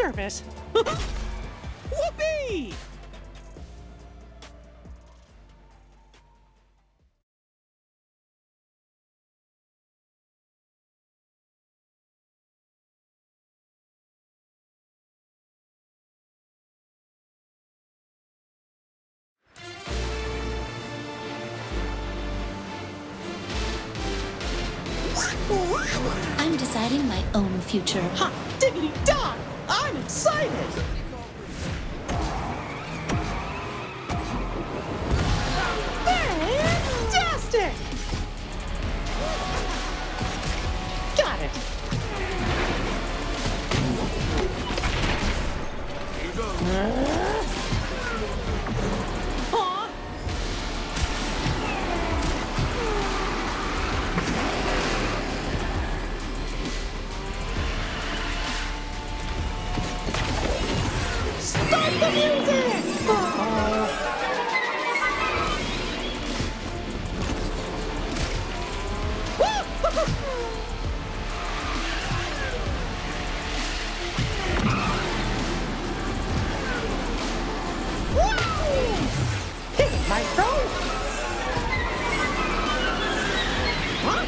surface. Whoopee! I'm deciding my own future. Hot diggity dog! I'm excited! Fantastic! Got it! Aw! Start the music! Hey, Maestro! Huh?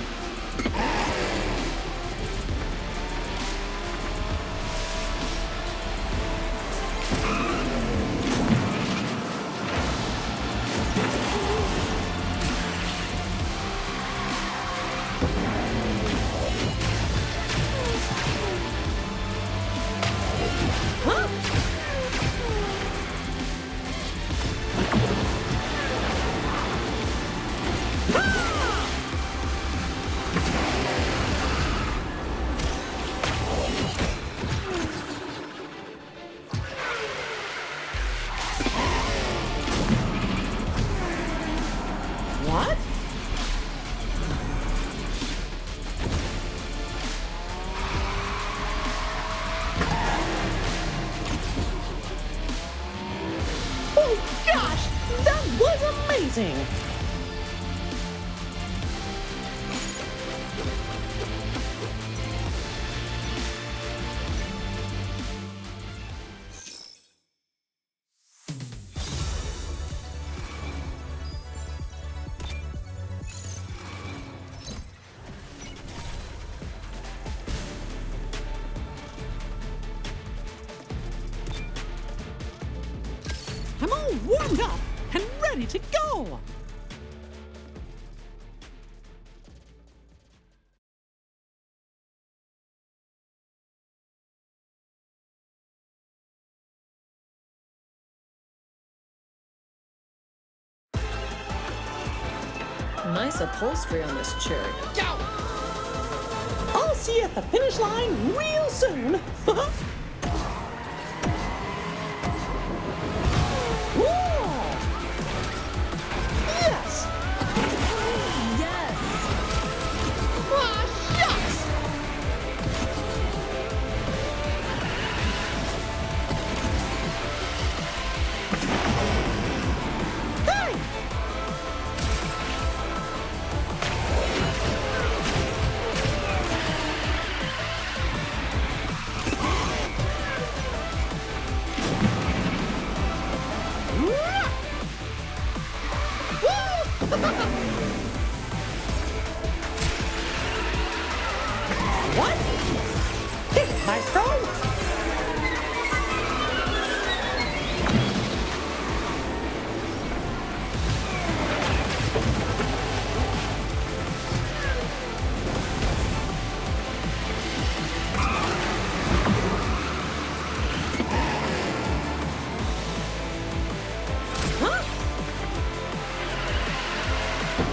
What? Oh gosh, that was amazing! I'm all warmed up and ready to go! Nice upholstery on this chair. I'll see you at the finish line real soon! Whoa! Yes! Yes! Ah, shucks! Hey! What? Hey, Maestro! Huh?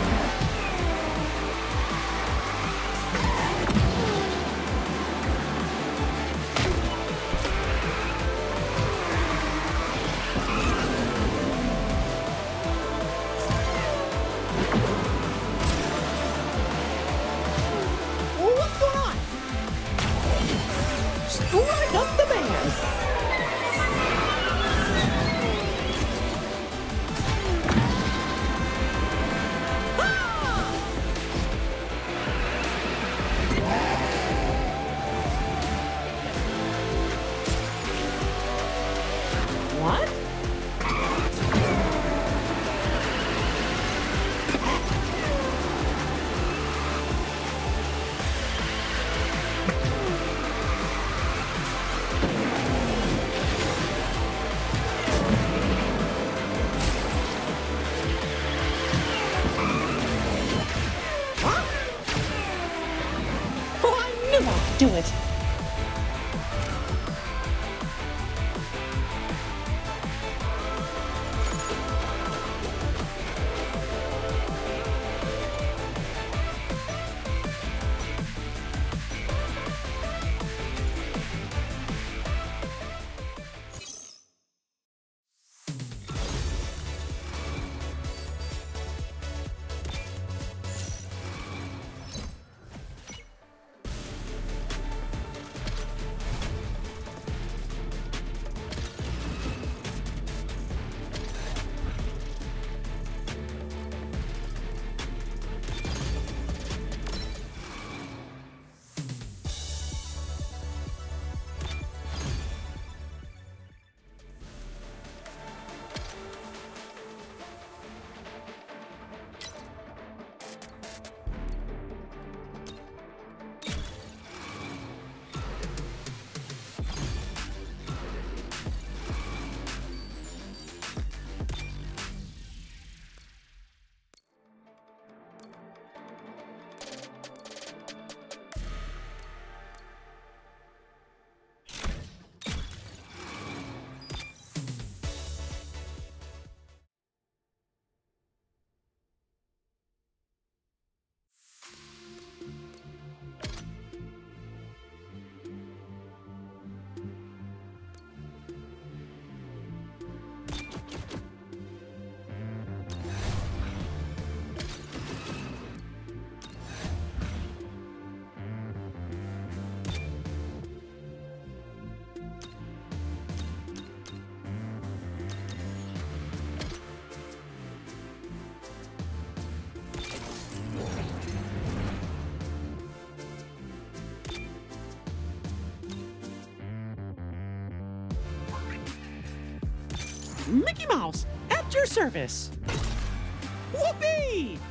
Mickey Mouse, at your service. Whoopee!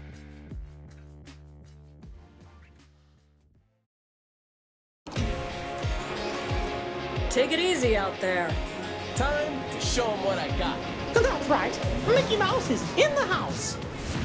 Take it easy out there. Time to show them what I got. That's right. Mickey Mouse is in the house.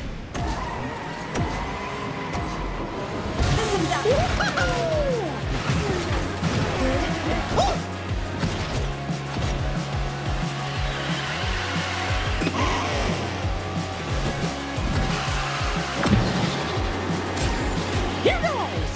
Here goes.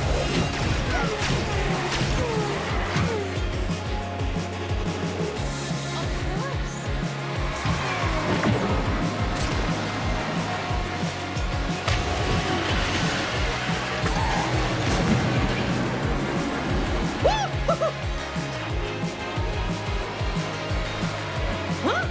Huh?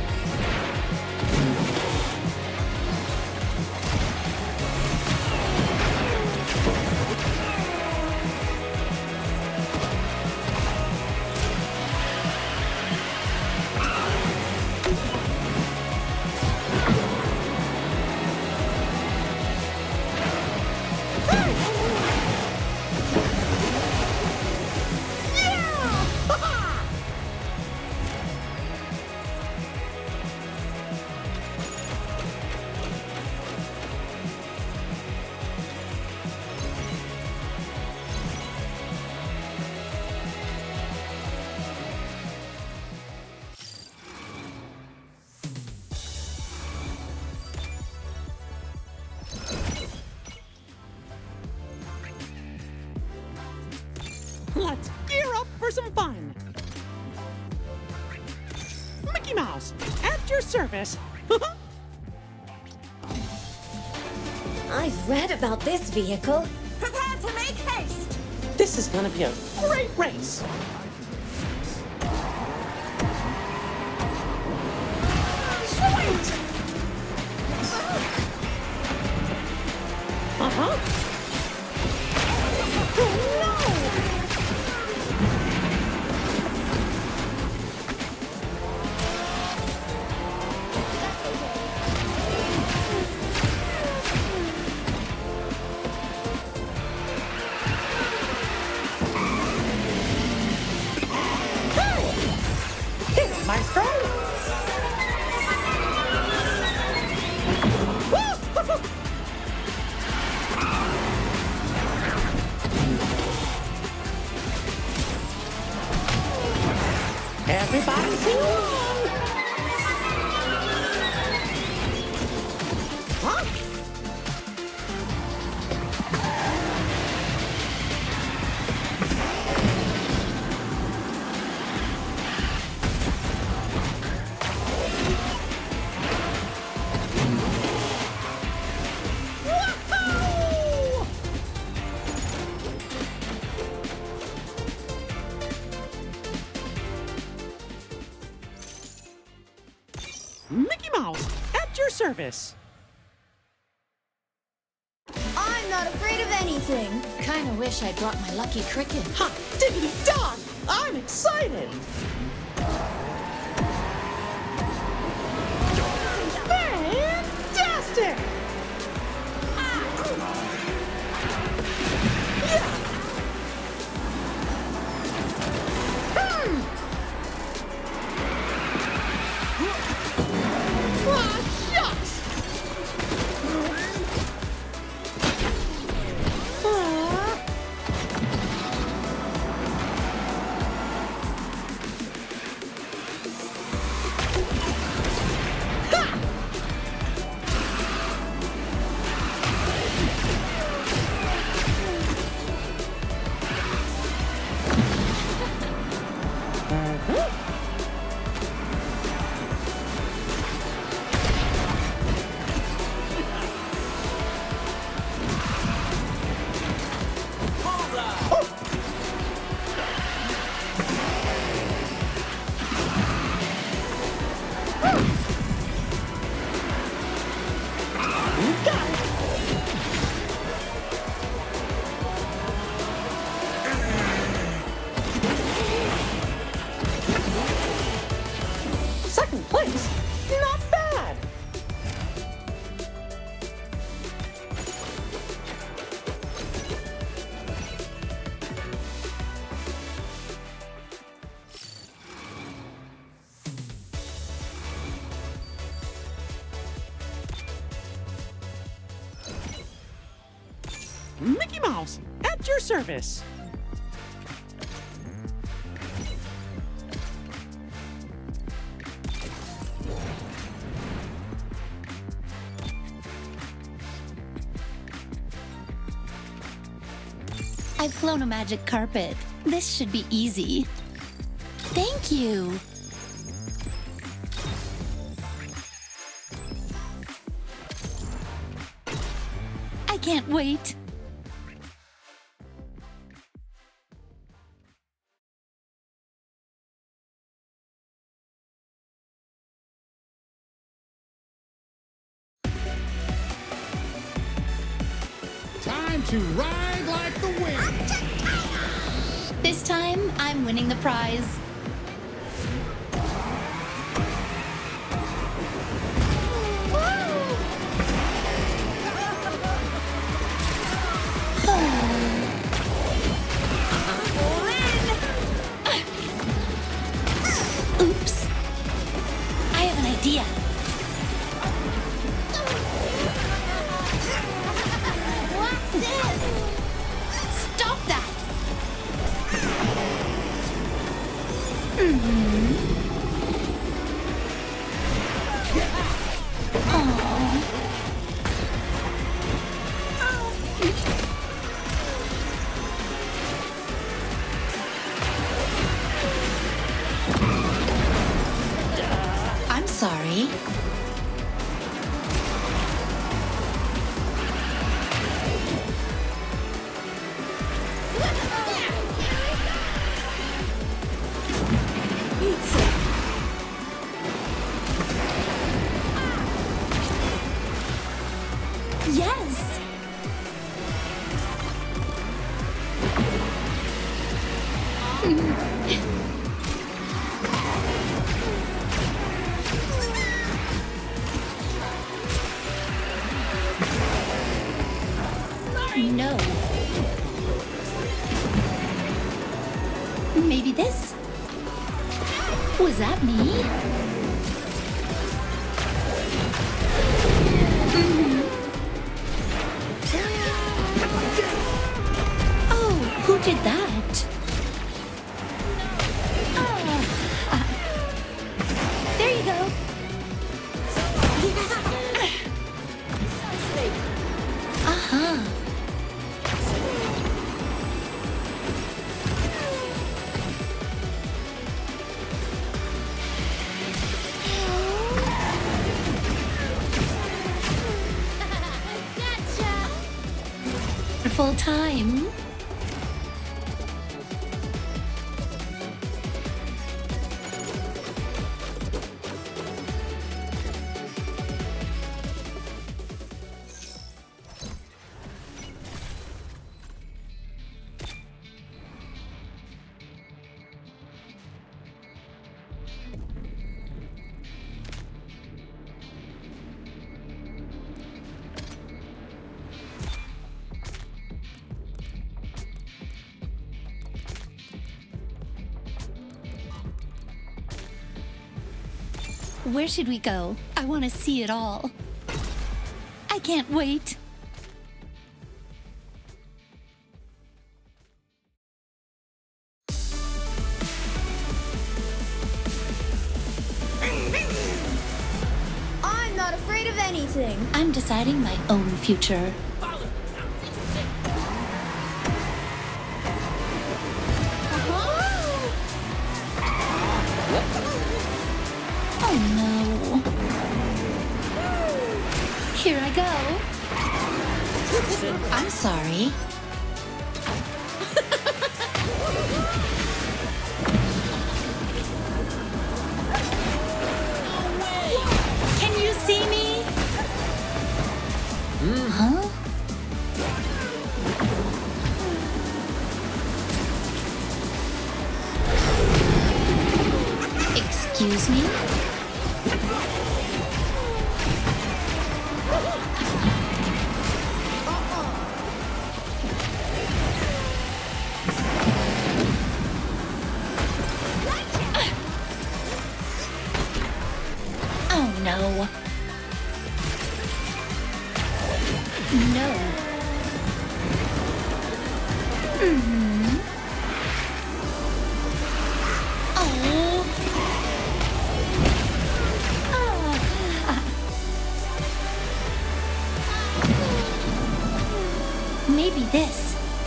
Let's gear up for some fun. Mickey Mouse, at your service. I've read about this vehicle. Prepare to make haste! This is gonna be a great race. Sweet! Uh-huh. Oh, no! Hey, Maestro! Woo! Everybody sing along! Huh? Woohoo! Mickey Mouse, at your service. I'm not afraid of anything. Kinda wish I brought my lucky cricket. Hot diggity dog! I'm excited! Fantastic! Yeah! Ah, shucks! Ah. Mickey Mouse, at your service. I've flown a magic carpet. This should be easy. Thank you. I can't wait. Time to ride like the wind. This time, I'm winning the prize. Oops. I have an idea. Stop that! I'm sorry. Yes! No. Maybe this? Was that me? Oh, who did that? There you go. Uh-huh. Full time. Where should we go? I want to see it all. I can't wait. I'm not afraid of anything. I'm deciding my own future. Oh no. Here I go. I'm sorry. Can you see me? Huh? Excuse me? Oh no. No. Oh. Maybe this.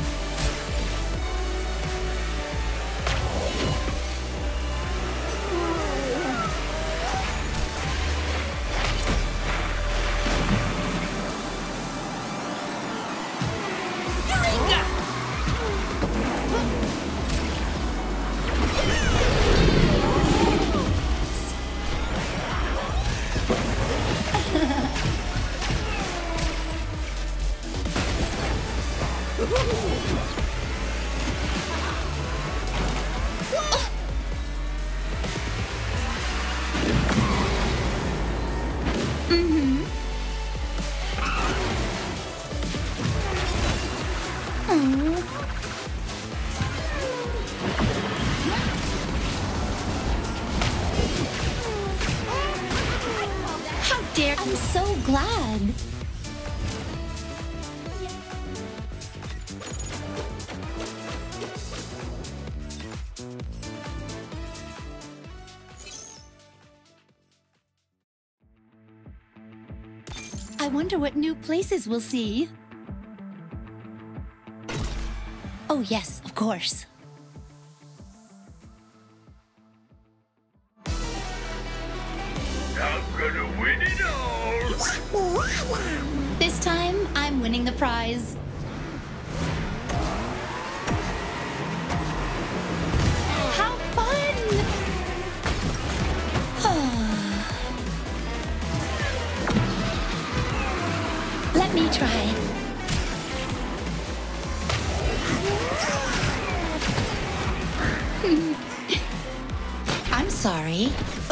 How dare! I'm so glad. I wonder what new places we'll see. Oh yes, of course. I'm gonna win it all! This time, I'm winning the prize. How fun! Let me try. I'm sorry.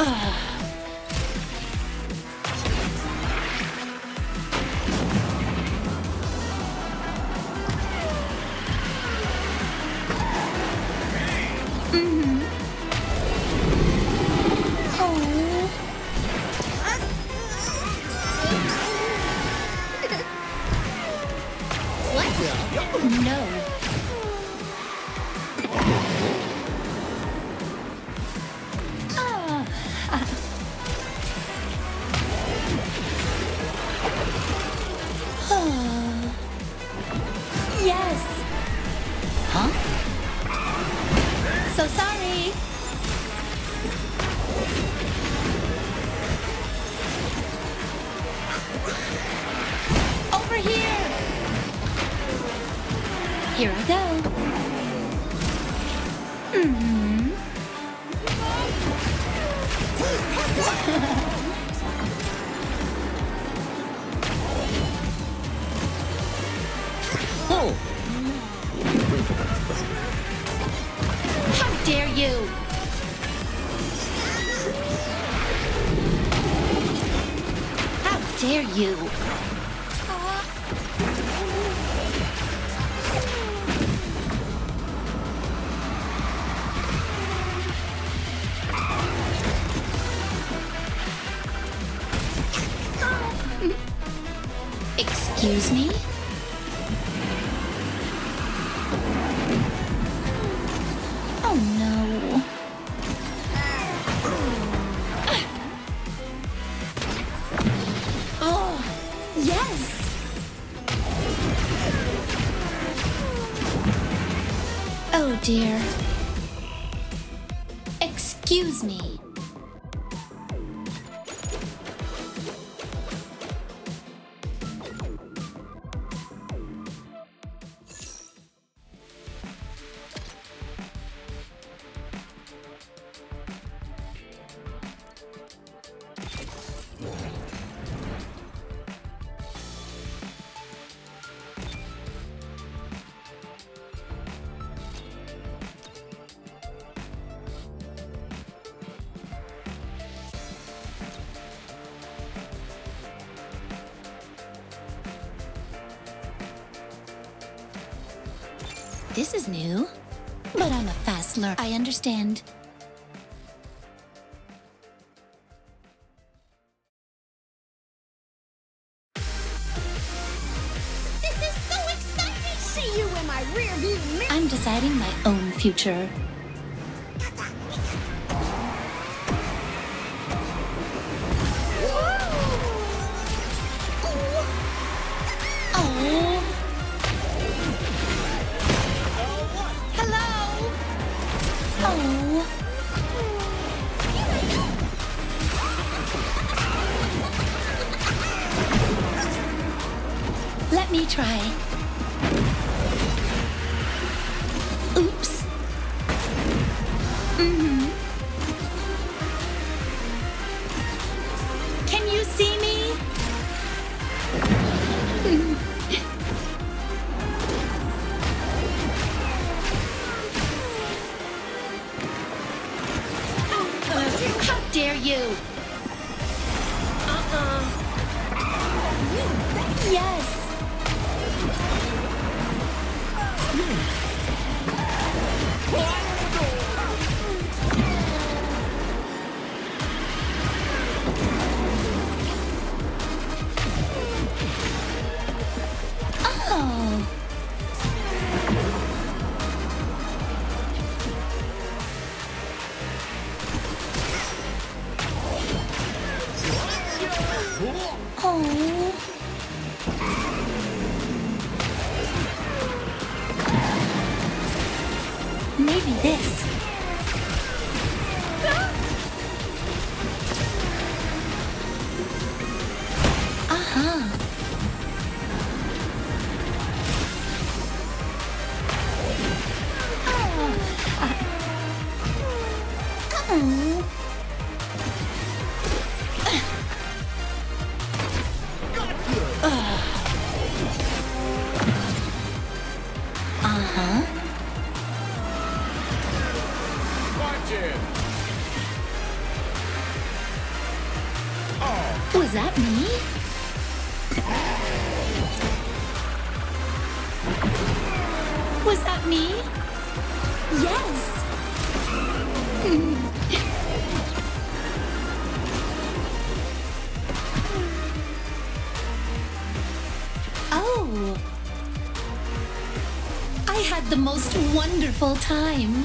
No. Yes. Huh? So sorry. Over here. Here I go. Oh! How dare you! How dare you! Excuse me? Oh no. Oh, yes! Oh dear. Excuse me. This is new, but I'm a fast learner. I understand. This is so exciting! See you in my rearview mirror! I'm I'm deciding my own future. Oh. Hello. Oh. Let me try. Oops. Can you see me? How dare you? Yes. Oh. Oh. Maybe this. Uh-huh. Oh. Uh-huh. Watch it. Was that me? Was that me? Yes. Oh. I had the most wonderful time.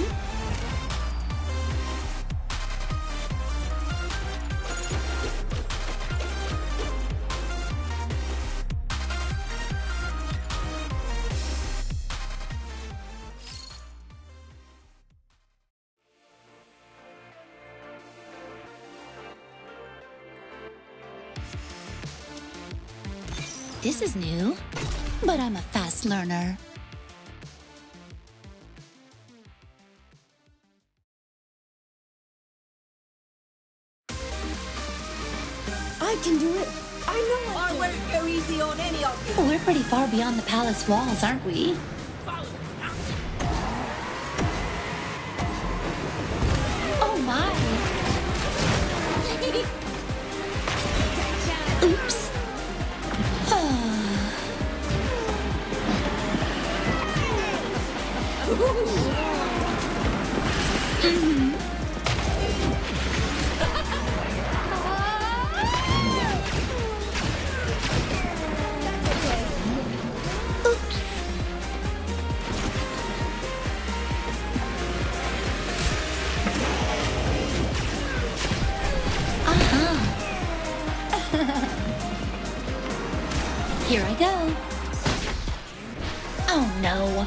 This is new, but I'm a fast learner. I can do it. I know I won't go easy on any of you. We're pretty far beyond the palace walls, aren't we? Oh my! Oops! Here I go. Oh no.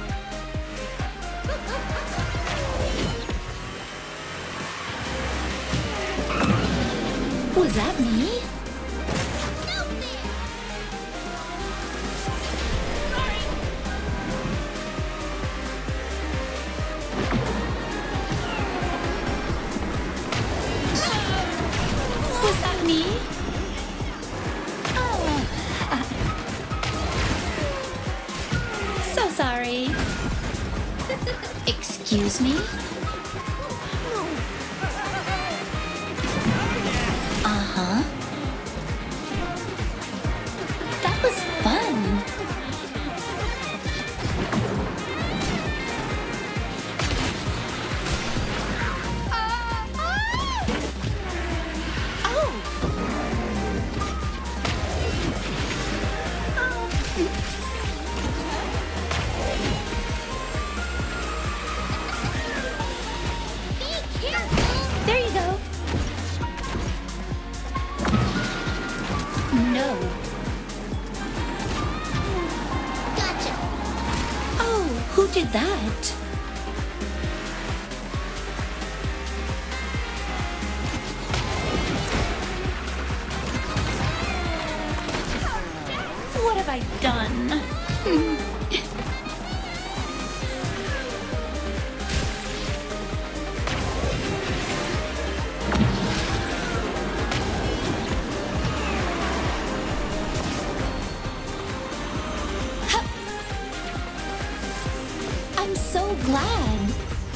Was that me? Was that me? Oh. So sorry. Excuse me? Uh-huh. That was fun. go. Gotcha. Oh, who did that? What have I done? I'm so glad.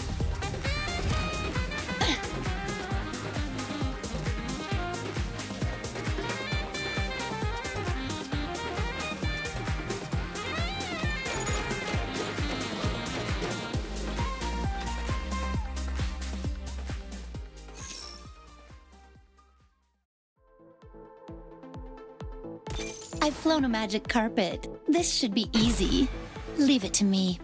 I've flown a magic carpet. This should be easy. Leave it to me.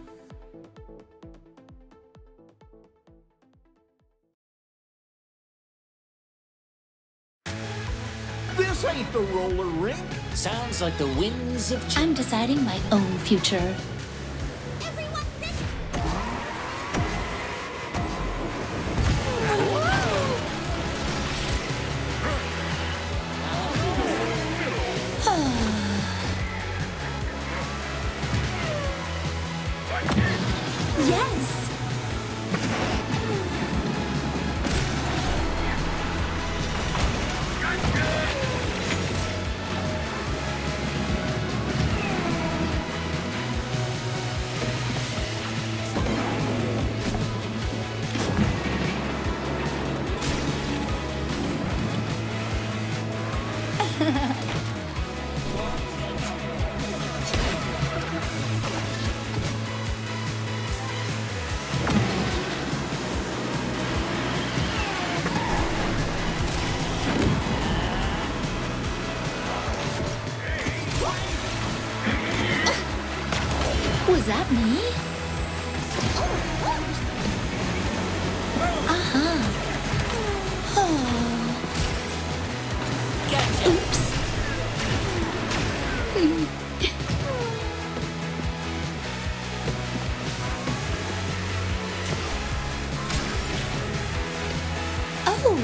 This ain't the roller rink. Sounds like the winds of change. I'm deciding my own future. Everyone, this. Yes! Was that me? Uh-huh. Oh. Gotcha. Oops. Oh.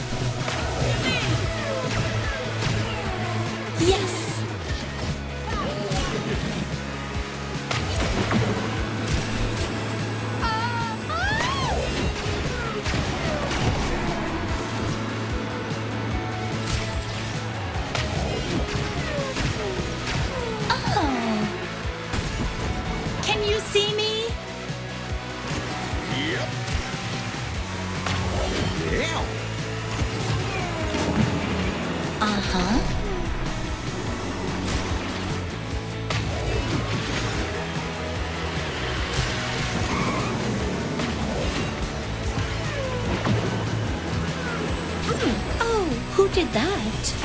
Yes. Oh. Can you see me? Yep. Yeah. Uh-huh. Oh, who did that?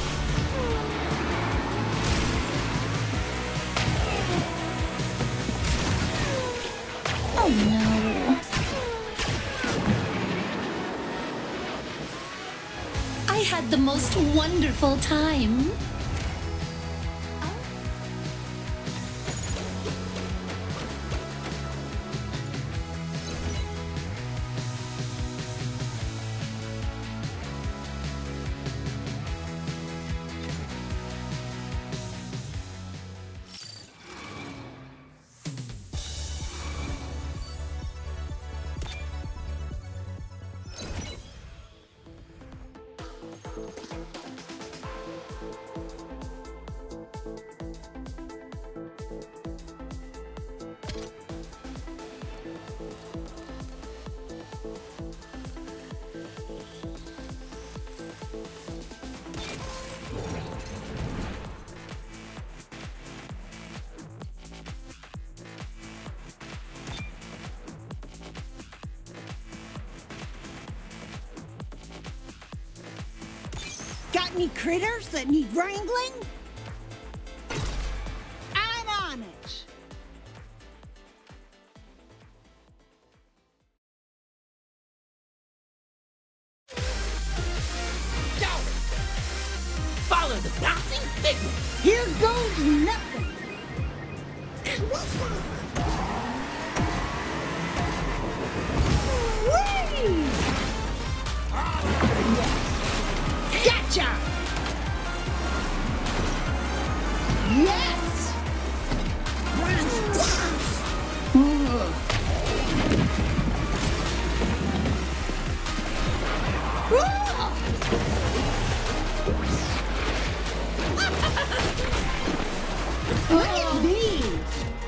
Oh no. I had the most wonderful time. Got any critters that need wrangling? I'm on it. Follow was a bouncing figment. Here goes nothing. Whee! Gotcha! Yes! Look at these!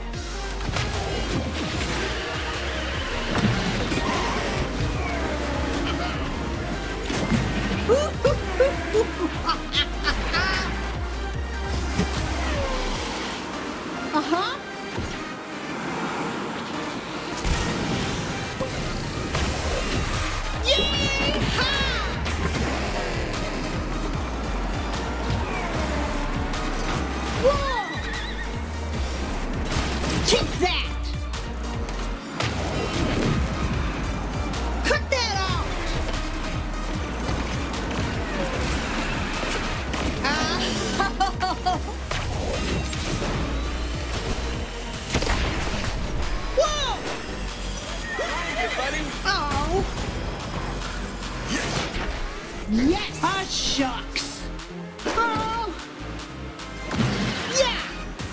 Uh-huh. Whoa! Kick that! Cut that out! Whoa! Oh! Yes! Ah, shucks! Oh! Yeah!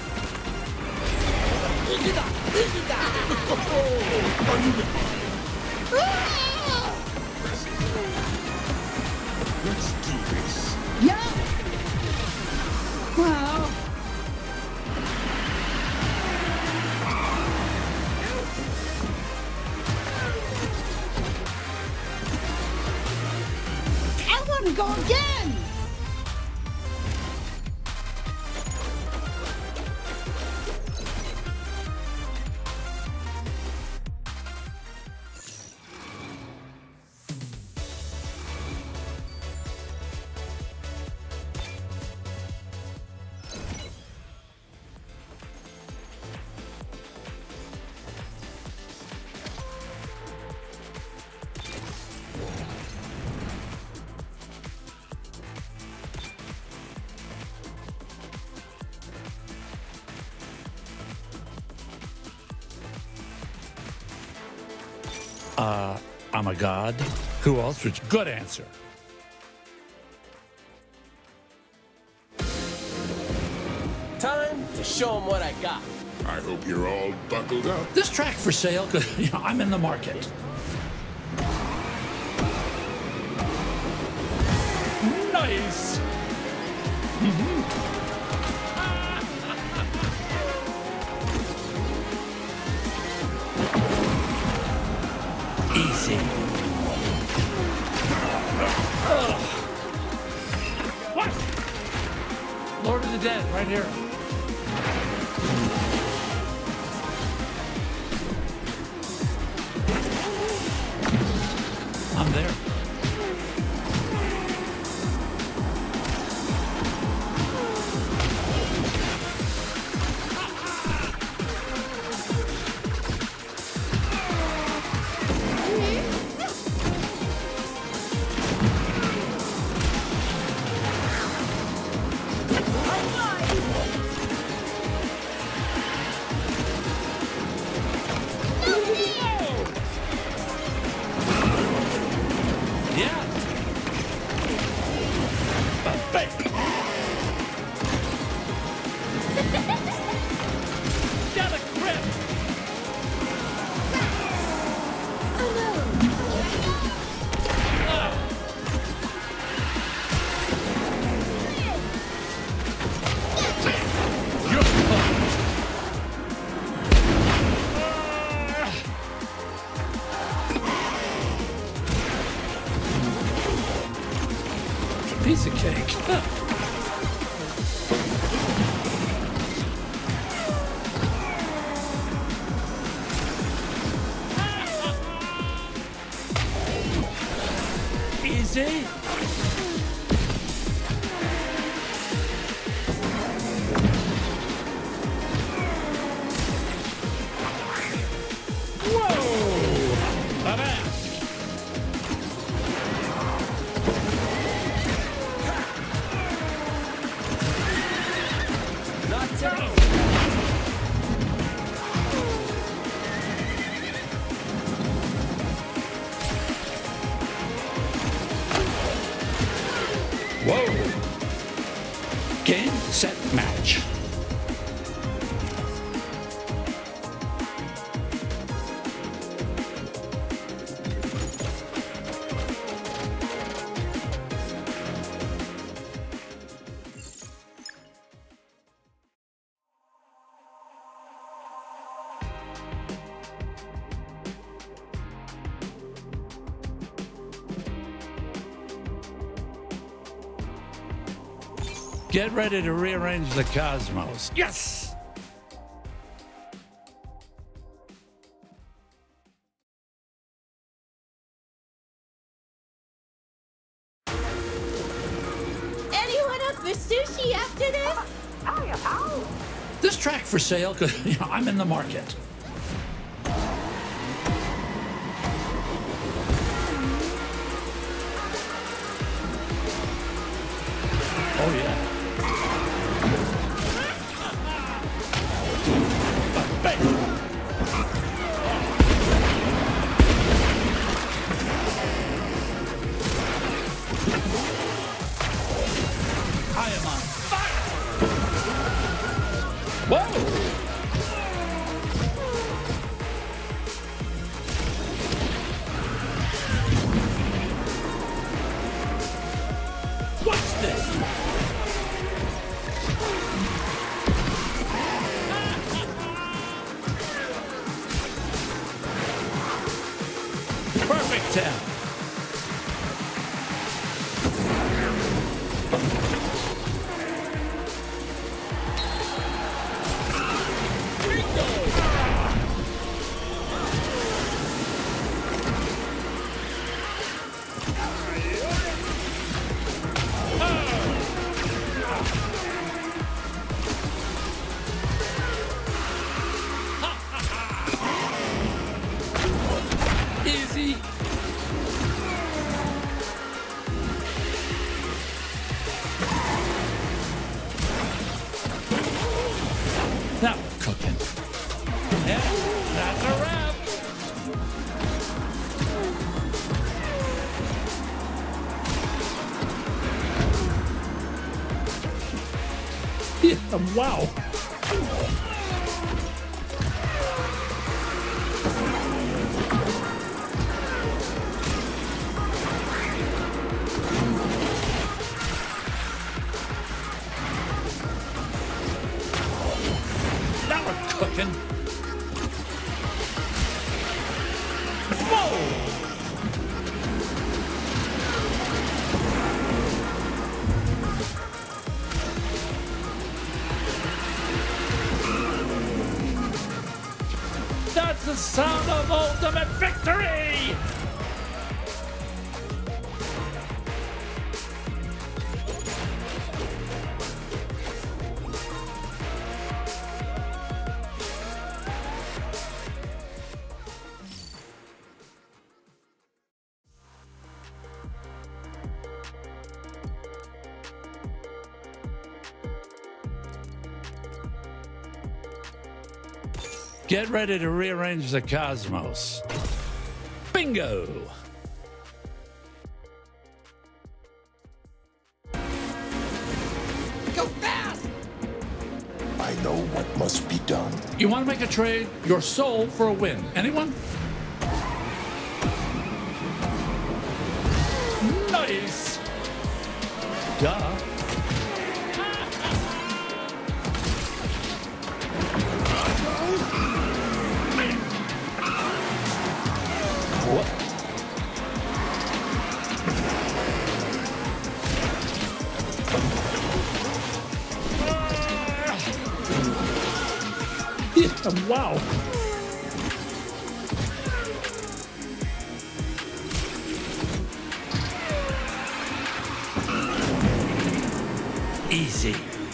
Let's do this. Yeah! Well... I want to go again! I'm a god. Who else? Good answer. Time to show them what I got. I hope you're all buckled up. This track for sale, because I'm in the market. Nice. Easy. What? Lord of the Dead, right here. I'm there. Piece of cake. Whoa. Game, set, match. Get ready to rearrange the cosmos. Yes! Anyone up for sushi after this? This track for sale because I'm in the market. Oh, yeah. I am on fire! Whoa! What's this? Perfect 10. Easy. Now we're cooking. Yeah, that's a wrap. Yeah, wow. Now we're cooking. Whoa! That's the sound of ultimate victory! Get ready to rearrange the cosmos. Bingo! Go fast! I know what must be done. You want to make a trade? Your soul for a win. Anyone? Nice! Duh. What? Yeah, wow. Easy.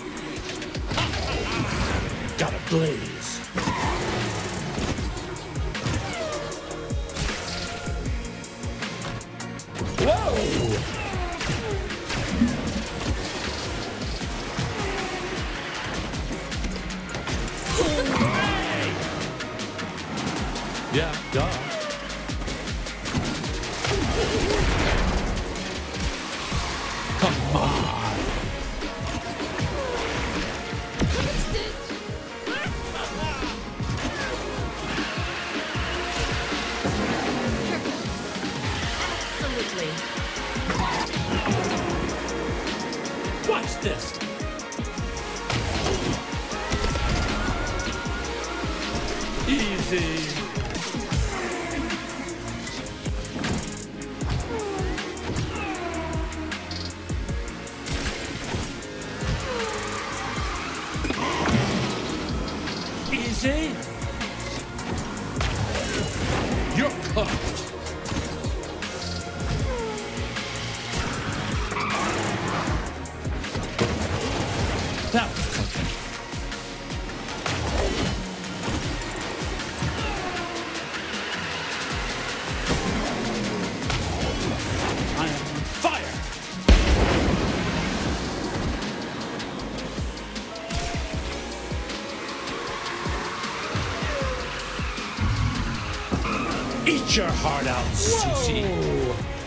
Got a blaze. Whoa! Yeah, duh. Come on. Absolutely. Watch this. Easy. Easy. You're cooked. That was cooking. I am on fire. Eat your heart out, Susie.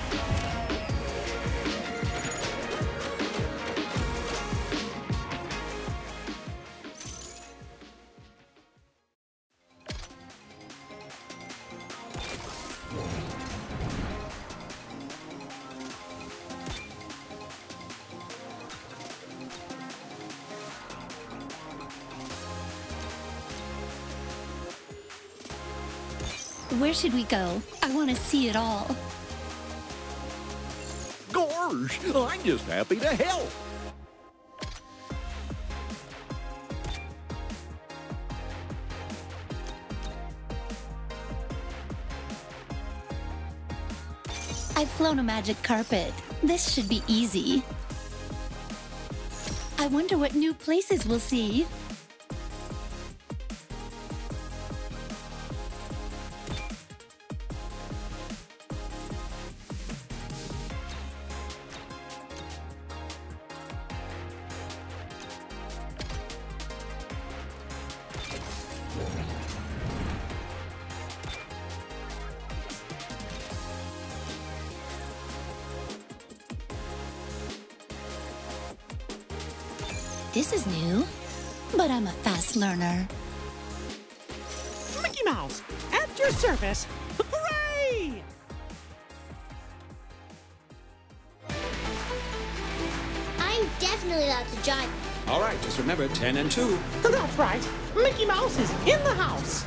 Where should we go? I want to see it all. Gosh, I'm just happy to help. I've flown a magic carpet. This should be easy. I wonder what new places we'll see. This is new, but I'm a fast learner. Mickey Mouse, at your service. Hooray! I'm definitely allowed to jive. All right, just remember 10 and 2. That's right. Mickey Mouse is in the house.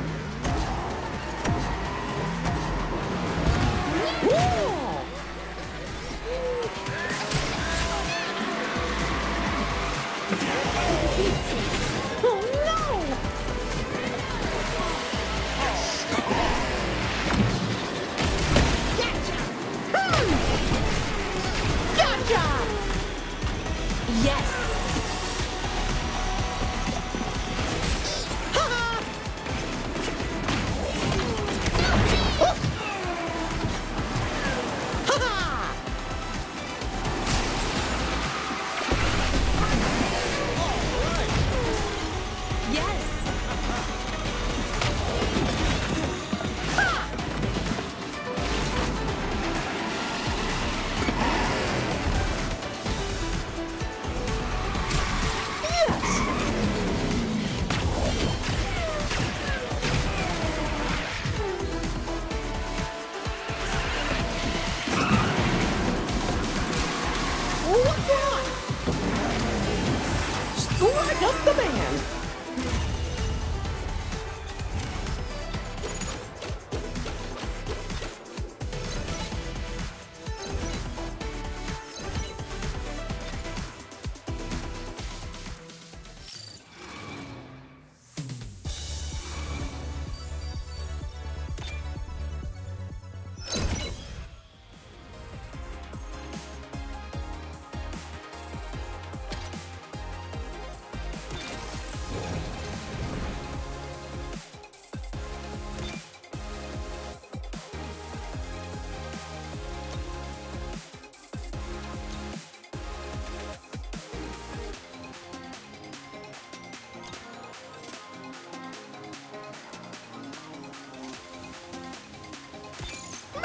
Strike up the band!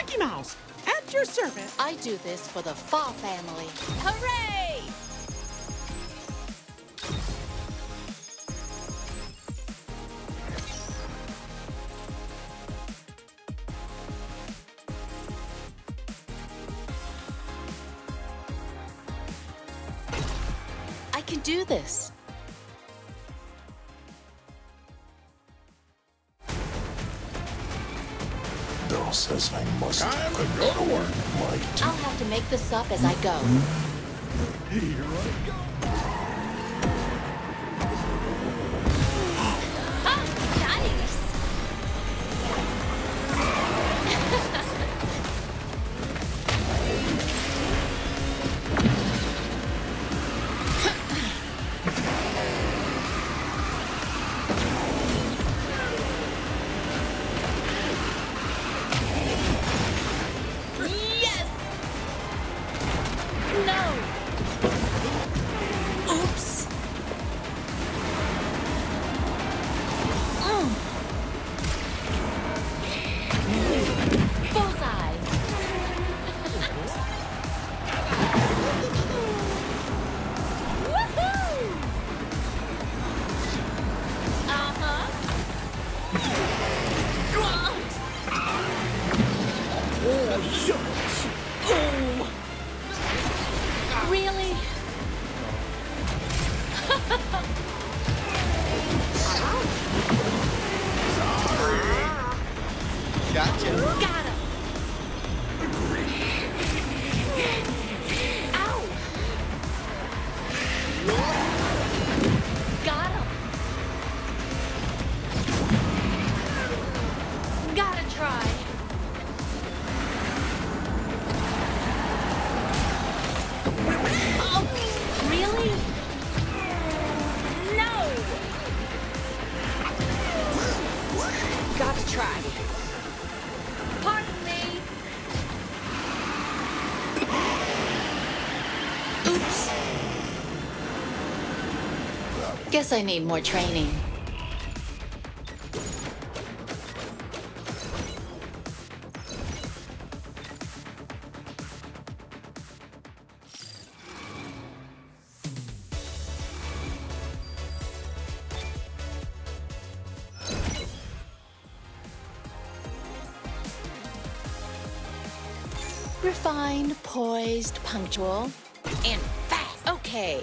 Mickey Mouse, at your service. I do this for the Fa family. Hooray! I can do this. Bill says I must Time to go to work. I'll have to make this up as I go. Here I go. Guess I need more training. Refined, poised, punctual, and fast. Okay.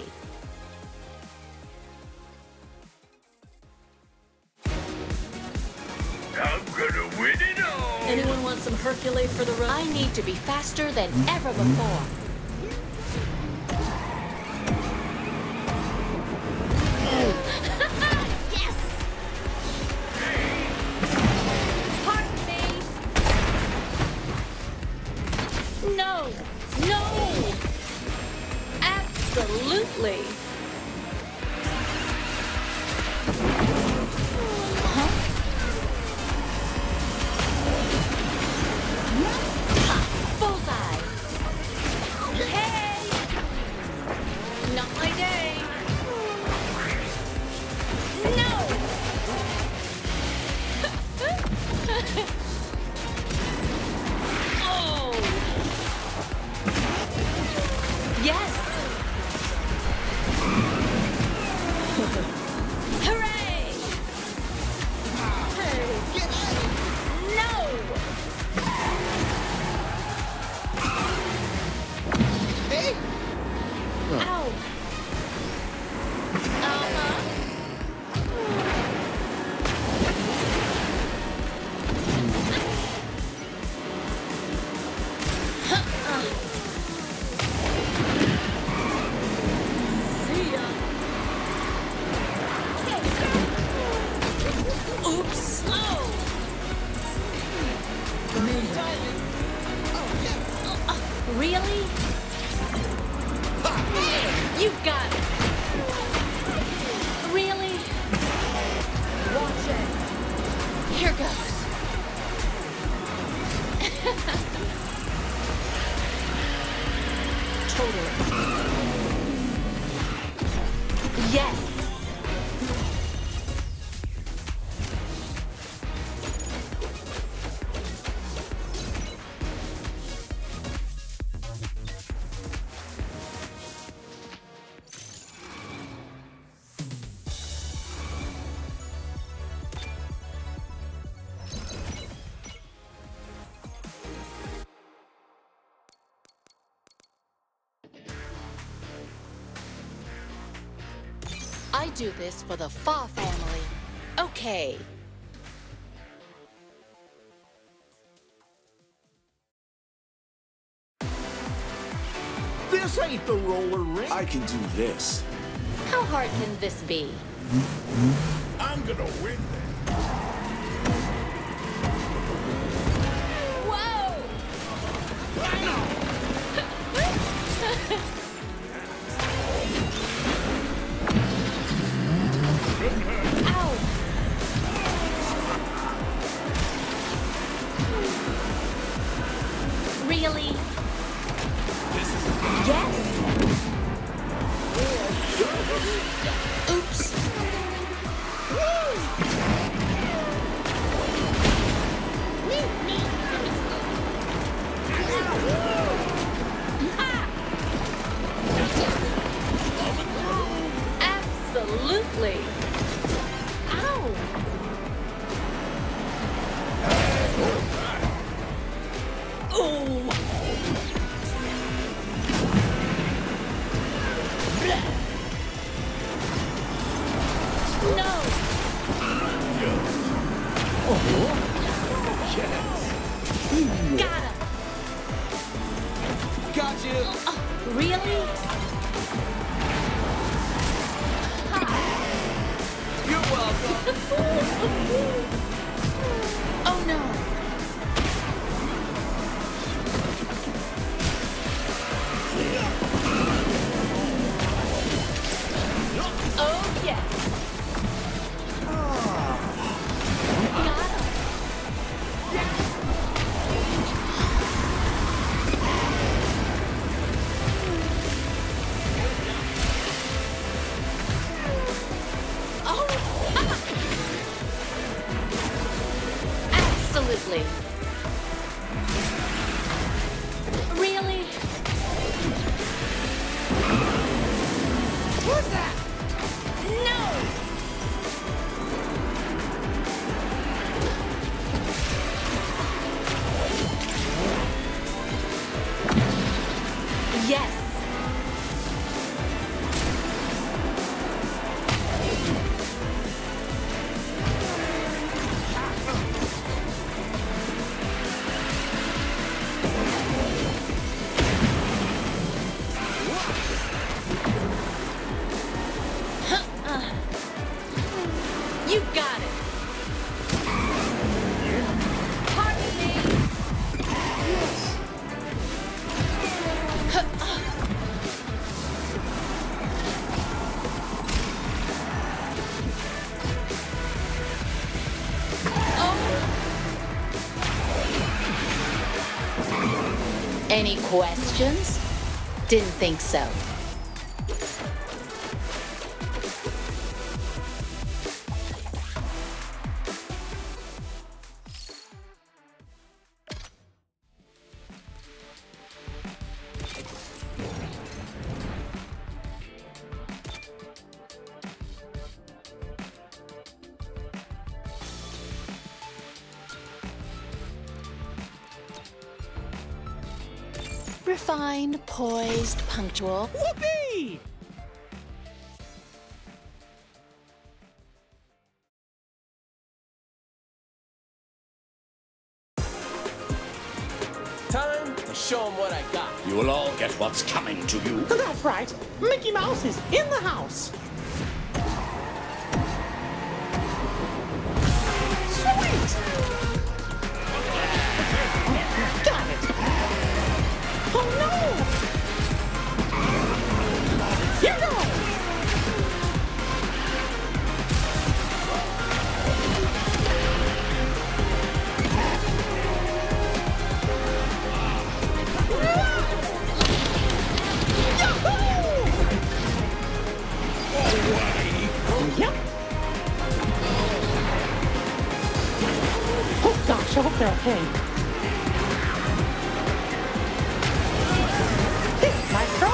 Anyone want some Hercule for the road? I need to be faster than ever before. Yes! Pardon me! No! No! Absolutely! Really? You got it. Really? Watch it. Here goes. Totally. Yes. I do this for the Fa family. Okay. This ain't the roller rink. I can do this. How hard can this be? I'm gonna win this. Whoa! Ow! Really? Yes! Oops! Absolutely! Ow! Oh! No! Oh, yes. Got him! Got you! Really? You're welcome! Oh no! Oh yes! Got him! Oh! Absolutely! Really? Who's that? No! Yes! You got it! Pardon me! Yes! Any questions? Didn't think so. Refined, poised, punctual. Whoopee! Time to show 'em what I got. You will all get what's coming to you. That's right. Mickey Mouse is in the house. Sweet! Got it. Oh no! Here goes! Yep. Oh gosh, I hope they're okay. Hey, Maestro!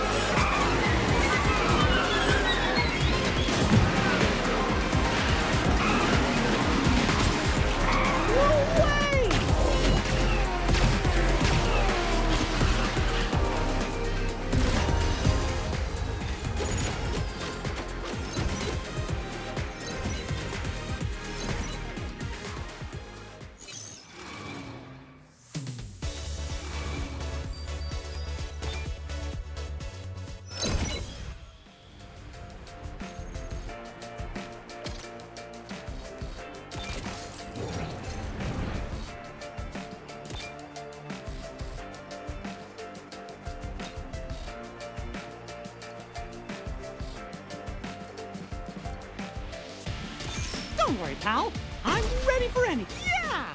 No way! Don't worry, pal. I'm ready for any. Yeah!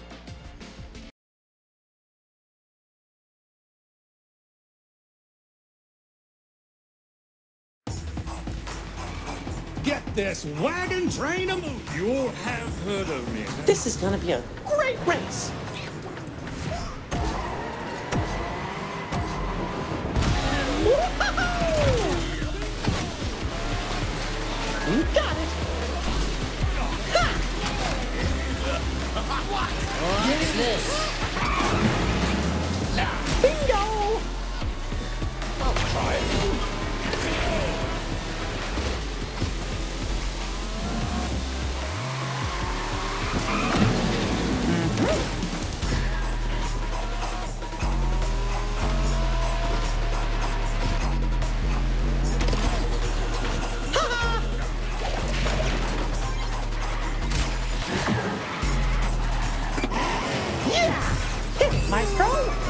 Get this wagon train a move. You have heard of me. This is gonna be a great race. You got it. What's this? Bingo! I'll try it. Maestro?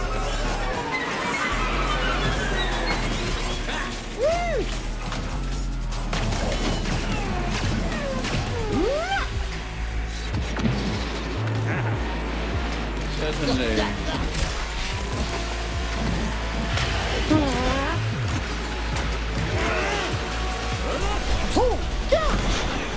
Certainly. Oh, gosh!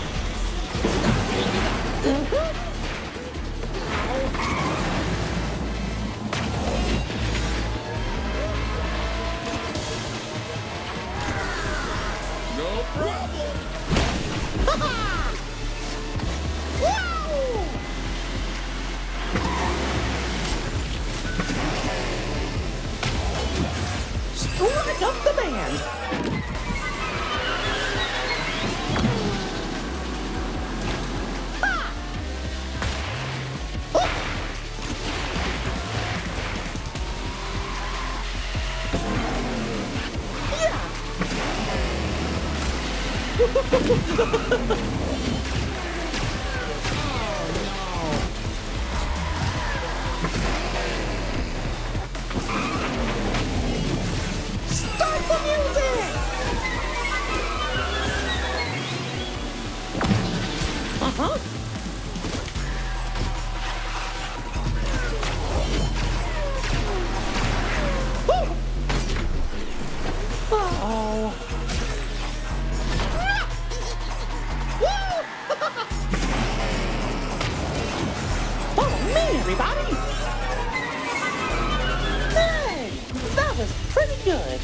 No problem. Strike up the band! Start the music! Uh-huh. Uh-oh. Follow me, everybody! Hey, that was pretty good.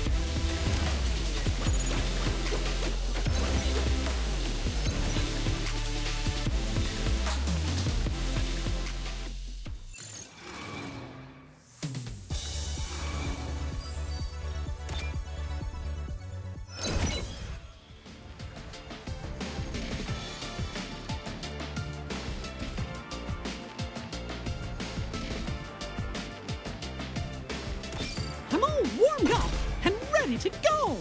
I'm all warmed up and ready to go.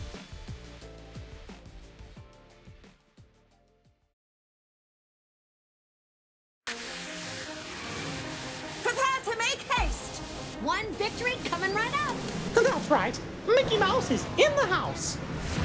Prepare to make haste! One victory coming right up. That's right. Mickey Mouse is in the house.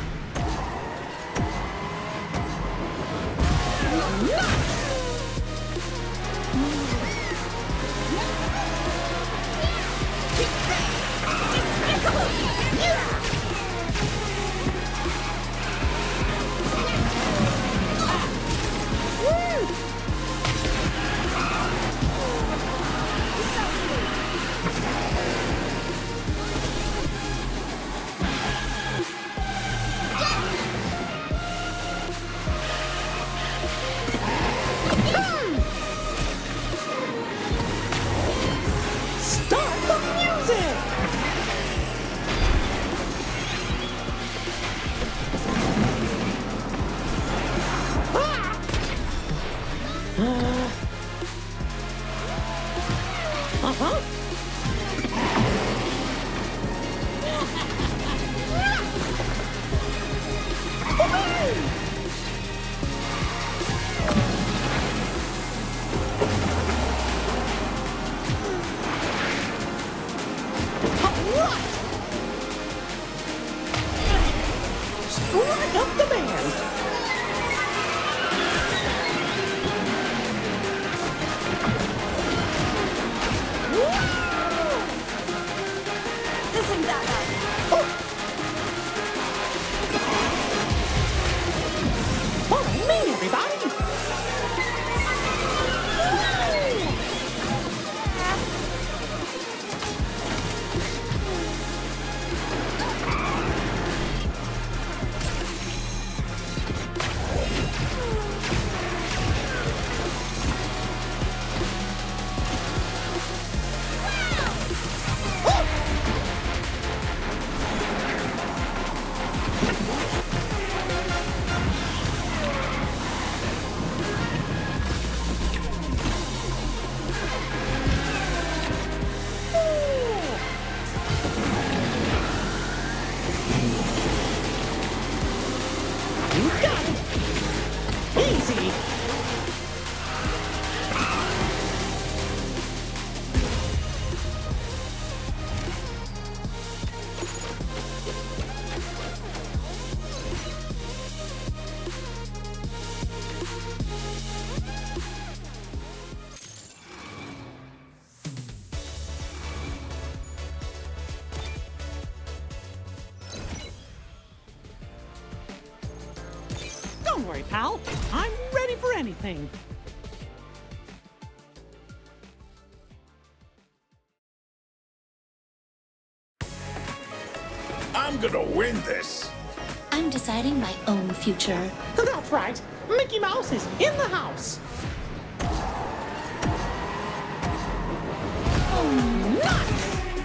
Start the music! Uh-huh. Strike up the band! You got it! Easy! Don't worry, pal. I'm ready for anything. I'm gonna win this. I'm deciding my own future. That's right. Mickey Mouse is in the house. Oh, nice!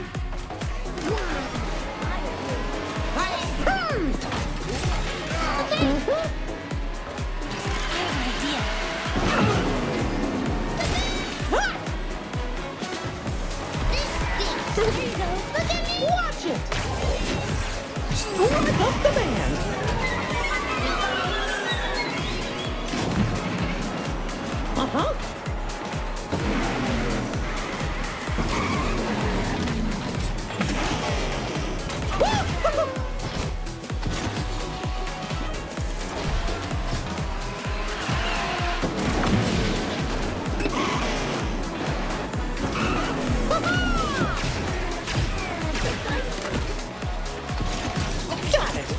Watch it! Strike up the band! Uh-huh. Got it!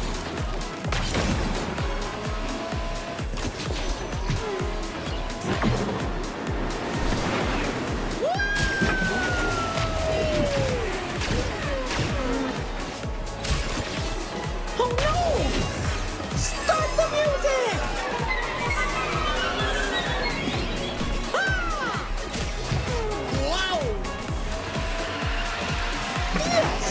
Oh no! Start the music! Ah! Wow! Yes!